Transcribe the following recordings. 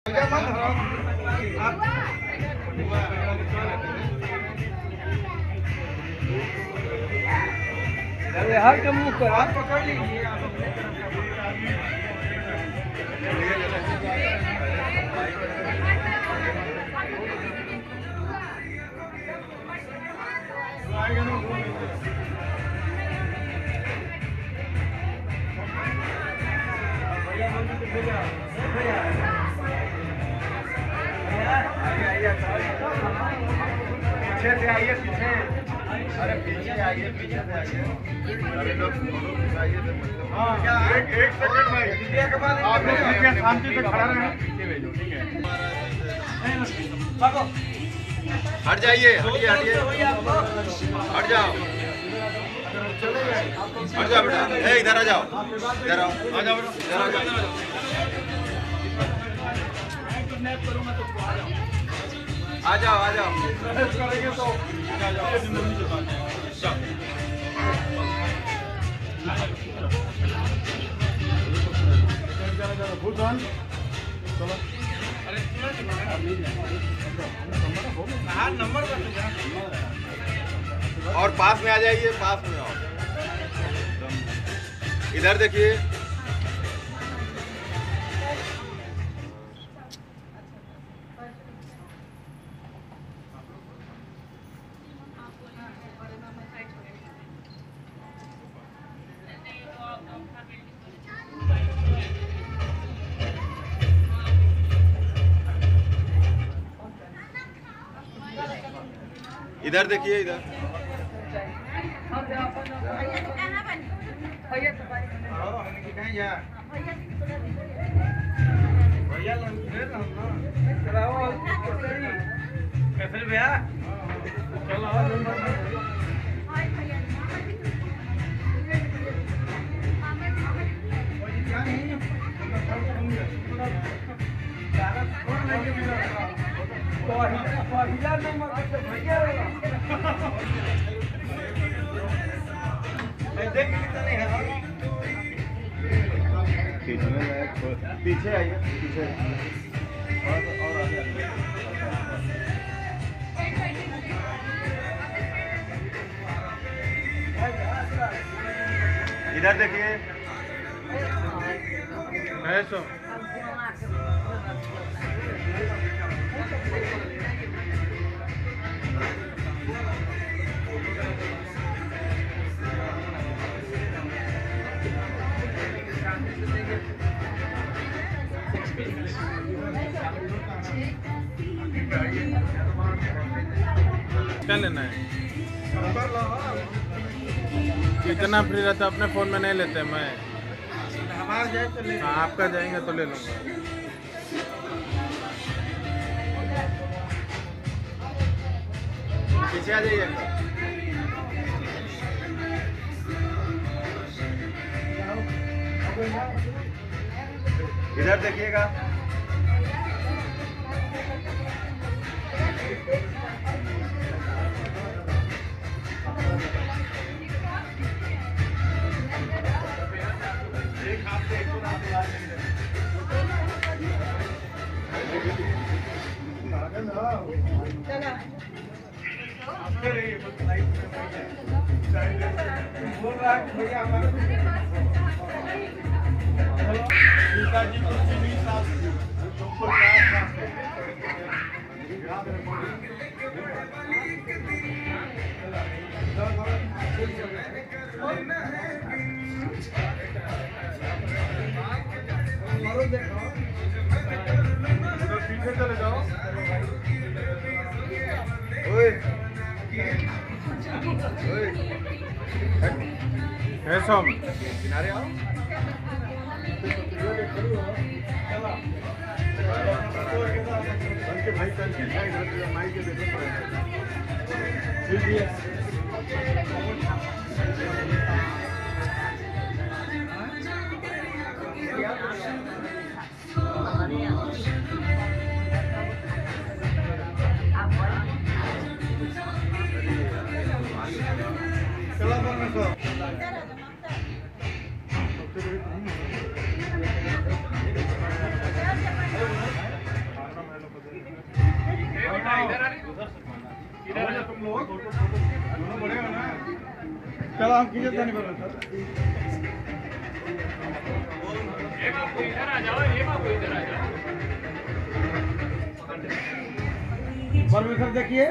हर के मुंह पर हाथ पकड़ लीजिए। पीछे से आइए, पीछे। अरे पीछे आइए, पीछे से आइए। अरे लोग आइए तो हाँ, एक सेकंड भाई। आप लोग शांति से खड़ा रहें। पीछे भेजो, ठीक है। हट जाइए, हटिए, हटिए, हट जाओ, हट जाओ बेटा। इधर आ जाओ, इधर आओ, आ जाओ बेटा, इधर आ जाओ, आ जाओ, आ जाओ। करेंगे तो आ जाओ। भूटान चलो। अरे नंबर और पास में आ जाइए, पास में आओ। इधर देखिए। इधर देखिए, इधर। कैसे भैया पीछे आइए, पीछे और आगे। इधर देखिए। ऐसा क्या लेना है? इतना फ्री रहता अपने फ़ोन में नहीं लेते। मैं हमारा जाए तो ले। हाँ, आपका जाएंगे तो ले लूँगा। पीछे आ जाइए। इधर देखिएगा। बोल रहा है भैया हमारा पिताजी को चीनी साफ पीछे चले जाओ। किनारे आओ। भाई हम खींचे नहीं बनो सर। ये बाबू इधर आ जाओ, ये बाबू इधर आ जाओ। परमेश्वर देखिए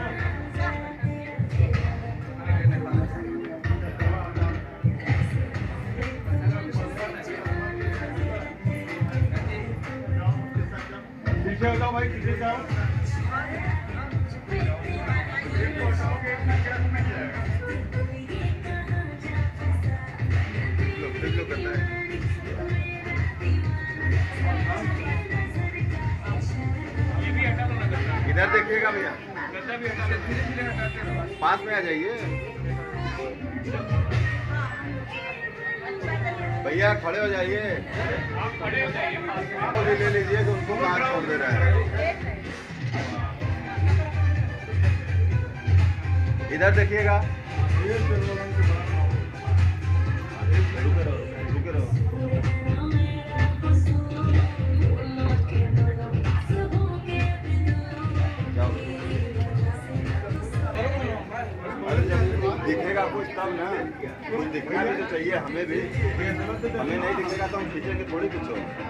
पीछे हो जाओ भाई, पीछे जाओ। इधर देखिएगा भैया, पास में आ जाइए भैया, खड़े हो जाइए। आप खड़े हो जाइए, ले लीजिए कि उनको कहाँ छोड़ दे रहा है। इधर देखिएगा, रुके रहो। दिखेगा कुछ तब ना, कुछ दिखना भी तो चाहिए हमें भी। हमें नहीं दिखेगा तो हम खींचेंगे थोड़ी कुछ।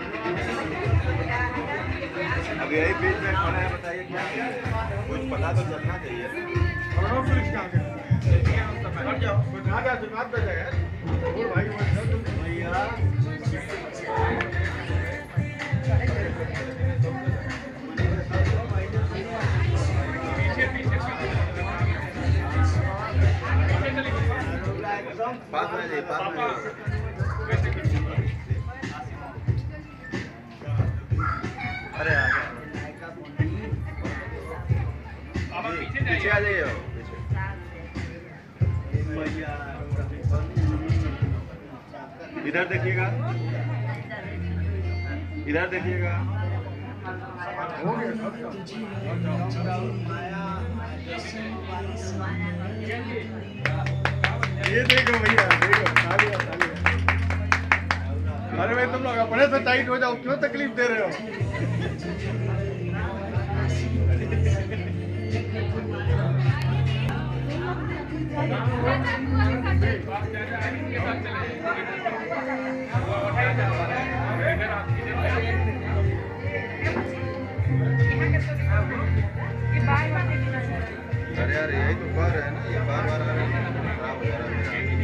अब यही बीच में खड़ा है, बताइए क्या कुछ पता तो चलना चाहिए। पास में जाइए, पास में जाइए। अरे पीछे आ जाइए। इधर देखिएगा, इधर देखिएगा। ये देखो भैया, देखो तालियां। अरे भाई तुम लोग अपने से टाइट हो जाओ, क्यों तकलीफ दे रहे हो? अरे यार यही तो बार है ना, ये बार आ रहा है, खराब हो जा रहा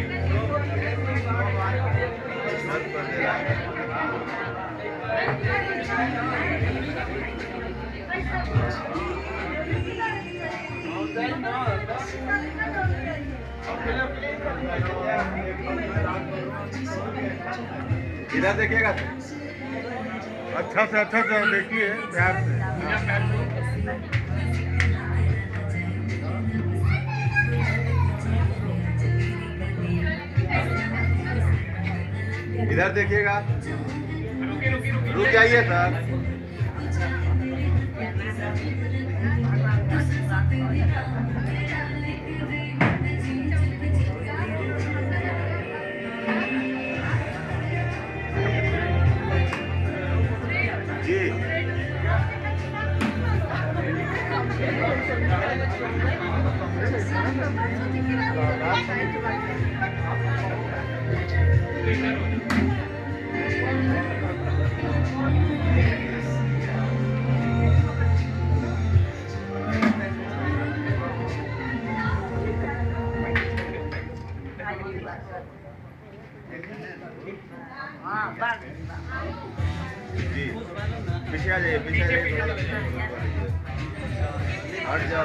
है। इधर देखिएगा, अच्छा से देखिए प्यार से। इधर देखिएगा, रुक जाइए सर। जी जी पीछे आ जाइए, पीछे आ जाइए। हट जाओ,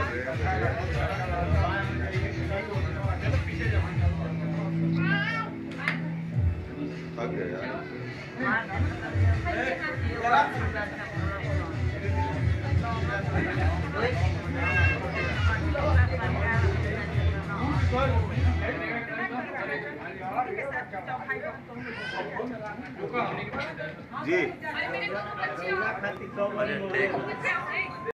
थक गए यार। जी